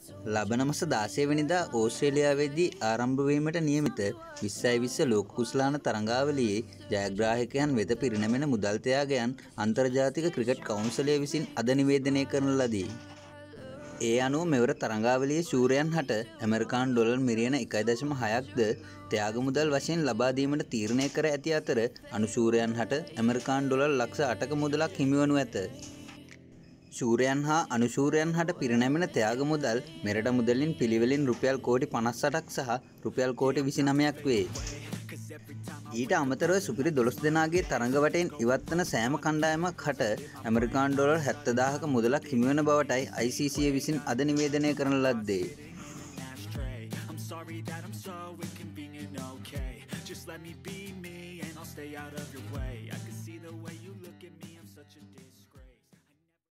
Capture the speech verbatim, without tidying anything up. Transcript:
ලබන මාස දාසය වෙනිදා ඕස්ට්‍රේලියාවේදී ආරම්භ වීමට නියමිත විස්සයි විස්ස ලෝක කුසලාන තරඟාවලියේ ජයග්‍රාහකයන් වෙත පිරිනැමෙන මුදල් ත්‍යාගයන් අන්තර්ජාතික ක්‍රිකට් කවුන්සිලය විසින් අද නිවේදනය කරන ලදී. ඒ අනුව මෙවර තරඟාවලියේ ශූරයන් හට ඇමරිකානු ඩොලර් මිලියන එකයි දශම හයක්ද ත්‍යාග මුදල් වශයෙන් ලබා දීමට තීරණය කර ඇති අතර අනුශූරයන් හට ඇමරිකානු ඩොලර් ලක්ෂ අටක මුදලක් හිමිවනු ඇත. ශූරයන් හා අනුශූරයන් හට පිරිනැමෙන ත්‍යාග මුදල් මෙරට මුදලින් පිළිවෙලින් රුපියල් කෝටි පනස් අටක් සහ රුපියල් කෝටි විසිනවයක් වේ. ඊට අමතරව සුපිරි දොළොස් දෙනාගේ තරඟ වටෙන් ඉවත් වන සෑම කණ්ඩායමක් හට ඇමරිකානු ඩොලර් හැත්තදාහක මුදලක් හිමිවන බවටයි I C C විසින් අද නිවේදනය කරන ලද්දේ. Just let me be me and I'll stay out of your way. I can see the way you